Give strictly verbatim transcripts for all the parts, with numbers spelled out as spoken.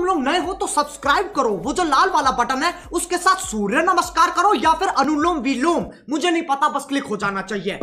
तुम लोग नए हो तो सब्सक्राइब करो, वो जो लाल वाला बटन है उसके साथ सूर्य नमस्कार करो या फिर अनुलोम विलोम, मुझे नहीं पता, बस क्लिक हो जाना चाहिए।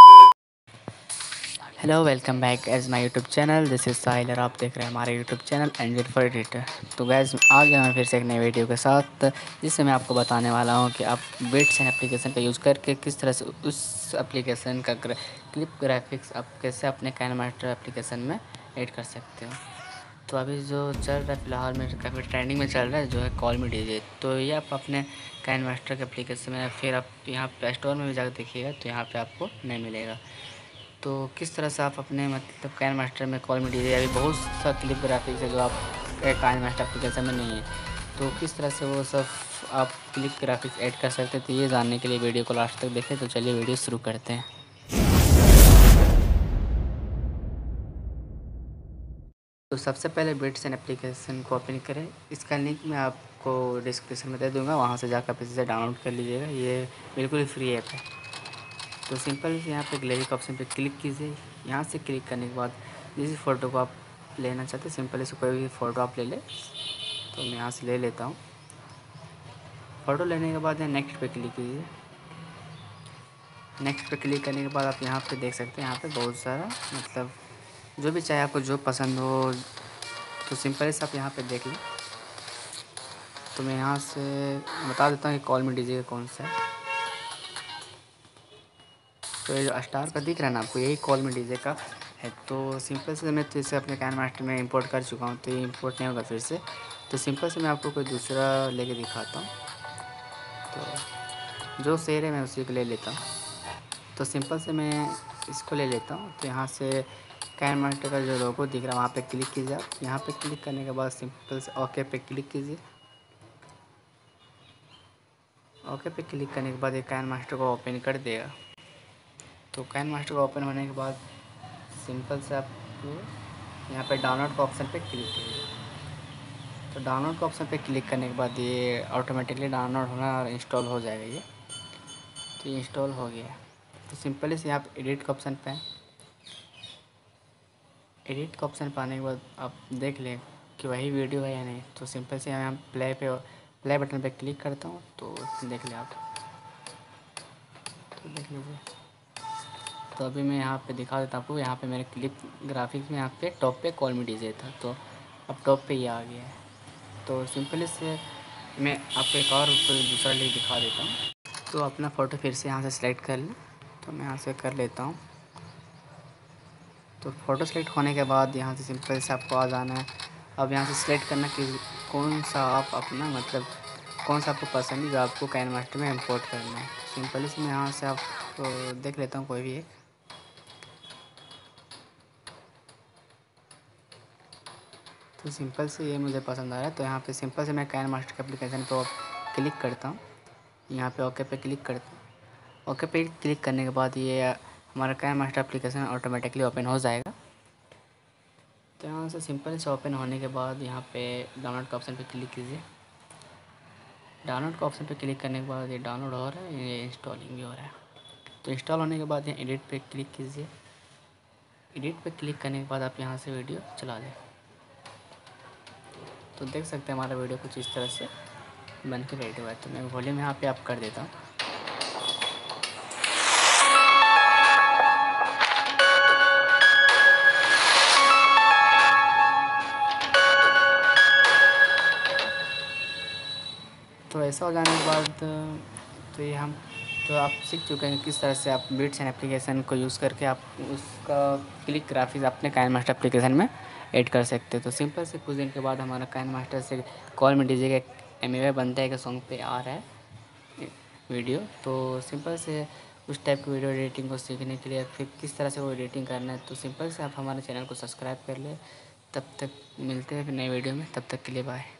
Hello, welcome back as my YouTube channel. This is Sahil और आप देख रहे हैं हमारे YouTube channel angel for editor. तो गैस आ गया मैं फिर से एक नई वीडियो के साथ, जिससे मैं आपको बताने वाला हूं कि आप बिट्स एंड एप्लीकेशन का यूज़ करके किस तरह से उस एप्लीकेशन का क्लिप ग्राफिक्स आप कैसे अपने काइनमास्टर एप्लीकेशन में ऐड कर सकते हो। तो अभी जो चल रहा है फ़िलहाल में काफ़ी ट्रेंडिंग में चल रहा है जो है कॉल मी डीजे। तो ये आप अपने काइनमास्टर के एप्लीकेशन में फिर आप यहाँ प्ले स्टोर में भी जाकर देखिएगा तो यहाँ पे आपको नहीं मिलेगा। तो किस तरह से आप अपने मतलब काइनमास्टर में कॉल मी डीजे, अभी बहुत सा क्लिप ग्राफिक्स है जो आप काइनमास्टर एप्लीकेशन में नहीं है, तो किस तरह से वो सब आप क्लिप ग्राफिक्स ऐड कर सकते हैं। तो ये जानने के लिए वीडियो को लास्ट तक देखें। तो चलिए वीडियो शुरू करते हैं। तो सबसे पहले बिट्स एंड एप्लीकेशन को ओपन करें। इसका लिंक मैं आपको डिस्क्रिप्शन में दे दूँगा, वहाँ से जाकर आप इसे डाउनलोड कर लीजिएगा। ये बिल्कुल ही फ्री ऐप है। तो सिंपल से यहाँ पे गैलरी के ऑप्शन पे क्लिक कीजिए। यहाँ से क्लिक करने के बाद जिस फ़ोटो को आप लेना चाहते हैं सिंपल से कोई भी फ़ोटो आप ले लें। तो मैं यहाँ से ले लेता हूँ। फ़ोटो लेने के बाद यहाँ नेक्स्ट पे क्लिक कीजिए। नेक्स्ट पे क्लिक करने के बाद आप यहाँ पे देख सकते हैं, यहाँ पे बहुत सारा मतलब जो भी चाहे आपको जो पसंद हो, तो सिंपल से आप यहाँ पे देख लें। तो मैं यहाँ से बता देता हूँ कि कॉल मी डीजे का कौन सा है। तो ये जो स्टार का दिख रहा है ना आपको, यही कॉल मी डीजे का है। तो सिंपल से मैं तो इसे अपने काइनमास्टर में इंपोर्ट कर चुका हूँ, तो ये इंपोर्ट नहीं होगा फिर से। तो सिंपल से मैं आपको कोई दूसरा लेके दिखाता हूँ। तो जो शेयर है मैं उसी को ले लेता हूँ। तो सिंपल से मैं इसको ले लेता हूँ। तो यहाँ से काइनमास्टर का जो लोगो दिख रहा है वहाँ पर क्लिक कीजिए आप। यहाँ पर क्लिक करने के बाद सिंपल से ओके पे क्लिक कीजिए। ओके पे क्लिक करने के बाद ये काइनमास्टर को ओपन कर देगा। तो काइनमास्टर को ओपन होने के बाद सिंपल से आप यहाँ पे डाउनलोड का ऑप्शन पे क्लिक कीजिए। तो डाउनलोड का ऑप्शन पे क्लिक करने के बाद ये ऑटोमेटिकली डाउनलोड होना और इंस्टॉल हो जाएगा। ये तो ये इंस्टॉल हो गया। तो सिंपली से आप एडिट का ऑप्शन पे एडिट का ऑप्शन पे आने के बाद आप देख लें कि वही वीडियो है या नहीं। तो सिंपल से यहाँ प्ले पे प्ले बटन पे क्लिक करता हूँ। तो देख लें आप, तो देख लीजिए। तो अभी मैं यहाँ पे दिखा देता हूँ आपको। यहाँ पे मेरे क्लिप ग्राफिक्स में यहाँ पे टॉप पे कॉल मी डीजे था, तो अब टॉप पे ये आ गया है। तो सिंपली से मैं आपको एक और दूसरा लिंक दिखा देता हूँ। तो अपना फ़ोटो फिर से यहाँ से सिलेक्ट कर लें। तो मैं यहाँ से कर लेता हूँ। तो फ़ोटो सेलेक्ट होने के बाद यहाँ से सिंपल से आपको आ जाना है। अब यहाँ से सिलेक्ट करना कि कौन सा आप अपना मतलब कौन सा आपको पसंद है जो आपको काइनमास्टर में इंपोर्ट करना है। सिंपली से मैं यहाँ से आप तो देख लेता हूँ कोई भी एक। तो सिंपल से ये मुझे पसंद आ रहा है। तो यहाँ पे सिंपल से मैं काइनमास्टर के एप्लीकेशन पर क्लिक करता हूँ। यहाँ पे ओके पे क्लिक करता हूँ। ओके पे क्लिक करने के बाद ये हमारा काइनमास्टर एप्लीकेशन ऑटोमेटिकली ओपन हो जाएगा। तो यहाँ से सिंपल से ओपन होने के बाद यहाँ पे डाउनलोड का ऑप्शन पे क्लिक कीजिए। डाउनलोड का ऑप्शन पे क्लिक करने के बाद ये डाउनलोड हो रहा है, ये इंस्टॉलिंग भी हो रहा है। तो इंस्टॉल होने के बाद यहाँ एडिट पे क्लिक कीजिए। एडिट पे क्लिक करने के बाद आप यहाँ से वीडियो चला लें। तो देख सकते हैं हमारा वीडियो कुछ इस तरह से बन के रेडी हुआ है। तो मैं वॉल्यूम यहाँ पे आप कर देता हूँ। तो ऐसा हो जाने के बाद तो ये हम तो आप सीख चुके हैं किस तरह से आप बिट्स एंड एप्लीकेशन को यूज़ करके आप उसका क्लिक ग्राफिक्स अपने काइनमास्टर एप्लीकेशन में ऐड कर सकते हैं। तो सिंपल से कुछ दिन के बाद हमारा काइनमास्टर से कॉल मी डीजे का एम वे बनता है का सॉन्ग पे आ रहा है वीडियो। तो सिंपल से उस टाइप की वीडियो एडिटिंग को सीखने के लिए फिर किस तरह से वो एडिटिंग करना है, तो सिंपल से आप हमारे चैनल को सब्सक्राइब कर ले। तब तक मिलते हैं फिर नए वीडियो में, तब तक के लिए bye.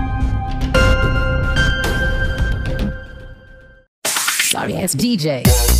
Sorry, it's D J.